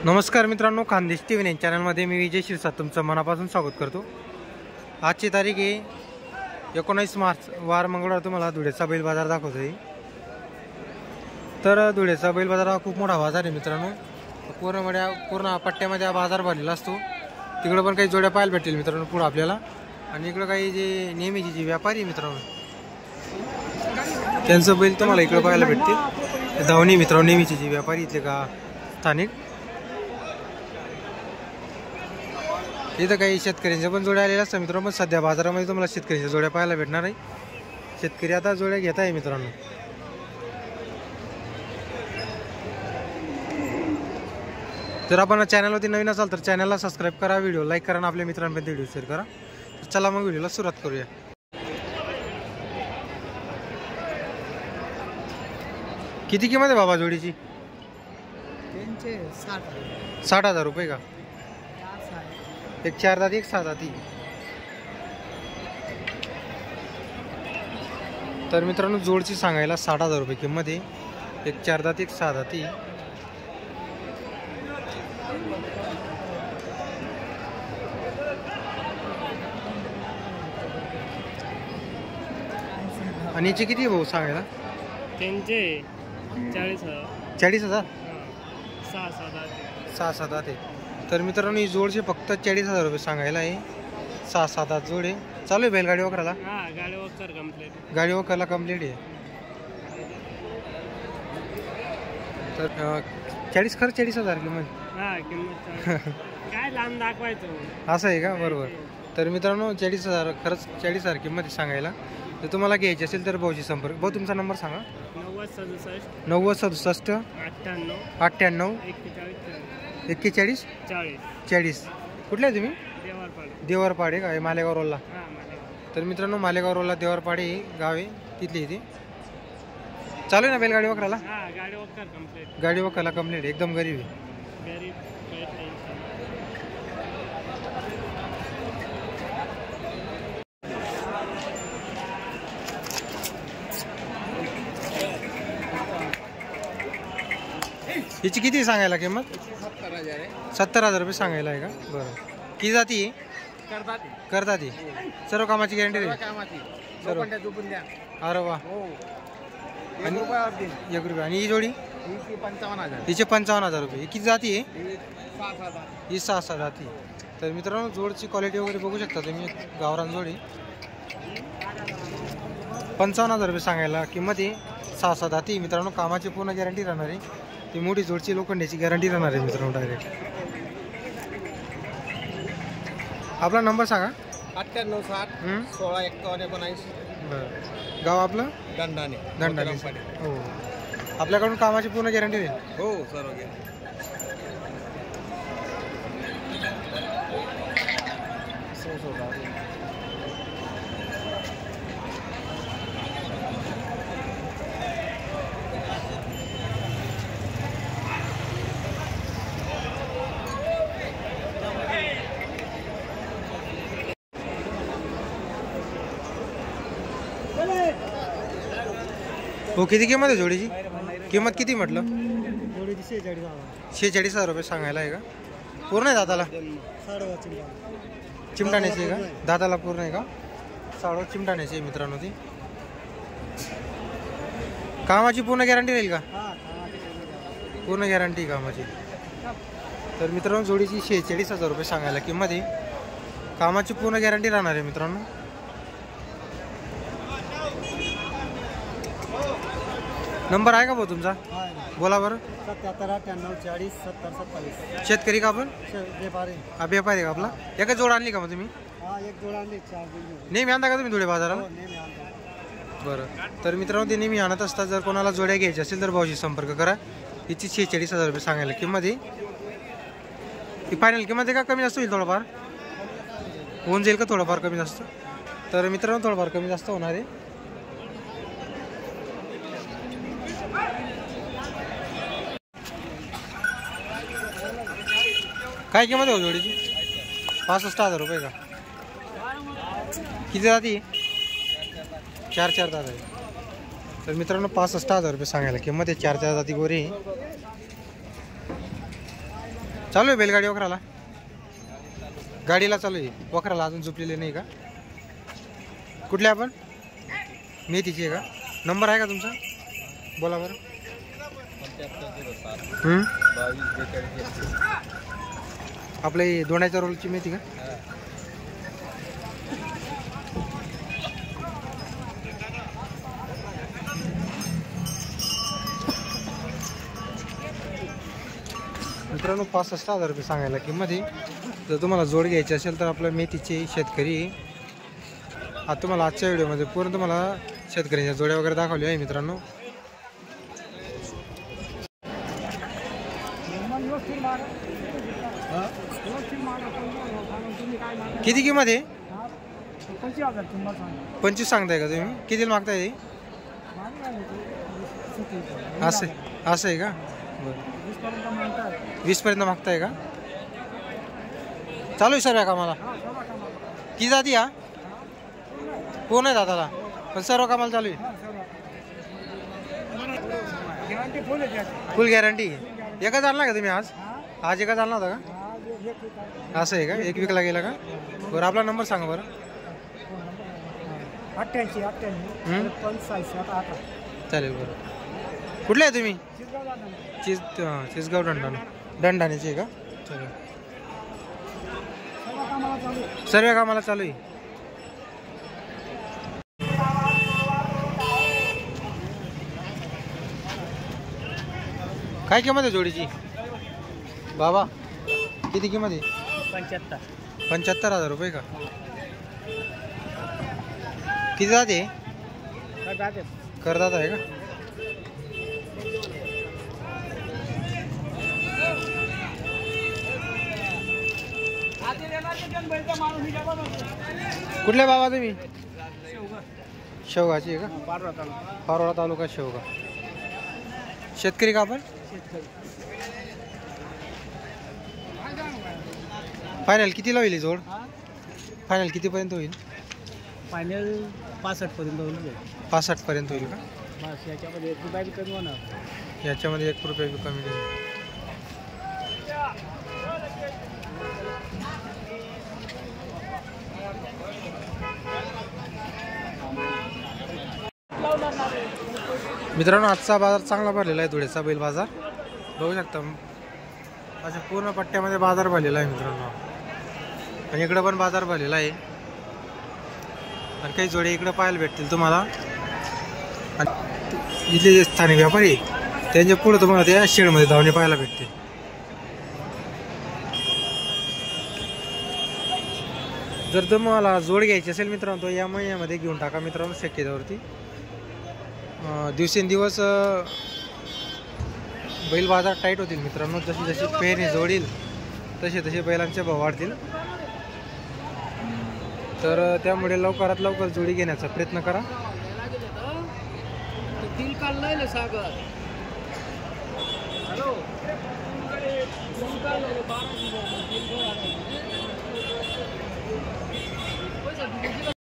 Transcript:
नमस्कार मित्रांनो, खानदेश टीव्ही चॅनलमध्ये मी विजय शिरसाट तुमचं मनापासून स्वागत करतो। आजची तारीख आहे 19 मार्च, वार मंगळवार। तुम्हाला धुळेचा बैल बाजार दाखवतोय। तर धुळेचा बैल बाजार हा खूप मोठा बाजार आहे मित्रांनो। पूर्ण पट्ट्यामध्ये हा बाजार भरलेला असतो। तिकडे पण काही जोड्या पाहायला भेटतील मित्रांनो पुढे आपल्याला। आणि इकडे काही जे नेहमीचे जे व्यापारी आहे मित्रांनो, त्यांचं बैल तुम्हाला इकडे पाहायला भेटतील। धावणी मित्रांनो, नेहमीचे जे व्यापारी इथले का स्थानिक। इथं काही शेतकऱ्यांच्या पण जोड्या आलेल्या असतात मित्रांनो। पण सध्या बाजारामध्ये तुम्हाला शेतकऱ्यांच्या जोड्या पाहायला भेटणार आहे। शेतकरी आता जोड्या घेत आहे मित्रांनो। जर आपण चॅनलवरती नवीन असाल तर चॅनलला सबस्क्राईब करा, व्हिडिओ लाईक करा आणि आपल्या मित्रांपर्यंत व्हिडिओ शेअर करा। तर चला मग व्हिडिओला सुरुवात करूया। किती किंमत आहे बाबा जोडीची? 60,000 रुपये का? एक 4 दाती एक 6 दाती। तर मित्रांनो, जोडची सांगायला 60,000 रुपये किंमत आहे। एक 4 दाती एक 6 दाती। आणि याचे किती भाऊ सांगायला? त्यांचे 40,000। 40,000? 6-7 दाते। तर मित्रांनो, ही जोडचे फक्त 40,000 रुपये सांगायला आहे। 6-7 जोड आहे। चालू आहे बैलगाडी वगैरेला? हां, गाडी वगैरे कंप्लीट। गाडी वगैरेला कंप्लीट आहे। तर 40 खरं 40,000 किंमत? हां, किंमत काय लांब दाखवायचं असं आहे का? बरोबर। तर मित्रांनो, 40,000 खरंच 40,000 किंमत सांगायला। तर तुम्हाला घ्यायची असेल तर भाऊशी संपर्क। भाऊ तुमचा नंबर सांगा। 9067 98 41 40। कुठले आहे तुम्ही? देवरपाडे का? मालेगाव रोडला? तर मित्रांनो, मालेगाव रोडला देवरपाडे गाव आहे, तिथली इथे चालू आहे ना बैलगाडी वगैरेला? गाडी वगैरेला कंप्लीट, एकदम गरीब आहे। हिची किती सांगायला किंमत? 70,000 रुपये सांगायला आहे का? बरं। किती जाती आहे? करदाती। सर्व कामाची गॅरंटी आहे? अरे वा। आणि 1 रुपया। आणि ही जोडी? हिचे 55,000 रुपये। ही किती जाती आहे? ही 6 जाती। तर मित्रांनो, जोडची क्वालिटी वगैरे बघू शकता तुम्ही। गावरान जोडी 55,000 रुपये सांगायला किंमत आहे। 6 जाती मित्रांनो। कामाची पूर्ण गॅरंटी राहणार आहे। ती मोठी जोडची लोखंडाची गॅरंटी राहणार आहे मित्रांनो डायरेक्ट। आपला नंबर सांगा। 98 60 16 51 19। बरं। गाव आपलं? दंडाने। हो, आपल्याकडून कामाची पूर्ण गॅरंटी देईल? हो, सर्व गॅरंटी। हो, किती किंमत आहे जोडीची? किंमत किती म्हटलं? 46,000 रुपये सांगायला आहे का? पूर्ण आहे दाताला? चिमटाण्याची आहे का? दाताला पूर्ण आहे का? साडो चिमटाण्याची आहे मित्रांनो ती। कामाची पूर्ण गॅरंटी राहील का? पूर्ण गॅरंटी कामाची। तर मित्रांनो, जोडीची 46,000 रुपये सांगायला किंमत आहे। कामाची पूर्ण गॅरंटी राहणार आहे मित्रांनो। नंबर आहे का भाऊ तुमचा? बोला बरं। 77 98 40 70 27। शेतकरी का आपण? व्यापारी का आपला? एकच जोड आणली का मग तुम्ही? एक जोड आणली, 4 नेहमी आणता का तुम्ही धुळे बाजाराला? बरं। तर मित्रांनो, ते नेहमी आणत असतात। जर कोणाला जोड्या घ्यायच्या असेल तर भाऊशी संपर्क करा। हिची 46,000 रुपये सांगायला किंमत आहे। ही फायनल किंमत आहे का? कमी जास्त होईल? थोडंफार होऊन जाईल का? थोडंफार कमी जास्त? तर मित्रांनो, थोडंफार कमी जास्त होणार आहे। काय किंमत आहे जोडीची? 65,000 रुपये का? किती जाती? 4 दात आहे। तर मित्रांनो 65,000 रुपये सांगायला किंमत आहे। 4 जाती गोरी। चालू आहे बैलगाडी वखराला? गाडीला चालू आहे, वखराला अजून झोपलेले नाही का? कुठले आपण? मेथीची आहे का? नंबर आहे का तुमचा? बोला बरं. आपले दोण्याच्या रोलची मेथी का? मित्रांनो 65,000 रुपये सांगायला किंमत आहे. जर तुम्हाला जोड घ्यायची असेल तर आपल्या मेथीचे शेतकरी आता तुम्हाला आजच्या व्हिडिओमध्ये पूर्ण तुम्हाला शेतकऱ्यांच्या जोड्या वगैरे दाखवल्या आहे मित्रांनो. किती किंमत आहे? 25 सांगताय का तुम्ही? कितीला मागताय? असं आहे का? बरं 20 पर्यंत मागताय का? चालू आहे सर्व कामाला? किती जाती हा? पूर्ण आहे दादाला, पण सर्व कामाला चालू आहे. Full guarantee. एकच आणला का तुम्ही आज? आज एकच आणला होता का? असं आहे का? एक विकला गेला का? बरं आपला नंबर सांगा बरं. 88 चालेल. बरं कुठले आहे तुम्ही? चिसगाव दंडाण्याचे आहे का? चालेल. सर्व कामाला चालू आहे. काय किंमत आहे जोडीची बाबा? किती किंमत आहे? 75,000 रुपये का? किती जाते? करदात आहे का? कुठले बाबा तुम्ही? शेवगाची आहे का? पारोळा तालुका शेवगा. शेतकरी का आपण? फायनल कितीला होईल जोड? फायनल कितीपर्यंत होईल? फायनल 65 पर्यंत होईल. 65 पर्यंत होईल का? बस याच्यामध्ये 1 रुपया बी कमी होणार. याच्यामध्ये 1 रुपया बी कमी नाही. मित्रांनो आजचा बाजार चांगला भरलेला आहे. धुळ्याचा बैल बाजार बघू शकता. अशा पूर्ण पट्ट्यामध्ये बाजार भरलेला आहे मित्रांनो. आणि इकडं पण बाजार भरलेला आहे. आणि काही जोडे इकडं पाहायला भेटतील तुम्हाला. आणि इथले जे स्थानिक व्यापारी त्यांच्या पुढे तुम्हाला त्या शेडमध्ये धावणे पाहायला भेटते. जर तुम्हाला जोड घ्यायची असेल मित्रांनो तो या महिन्यामध्ये घेऊन टाका मित्रांनो शक्यतेवरती. दिवसेंदिवस बैल बाजार टाईट होतील मित्रांनो. जशी जशी पेरणी जोडील तसे तसे बैलांचे भाव वाढतील. तर त्यामुळे लवकरात लवकर जोडी घेण्याचा प्रयत्न करा.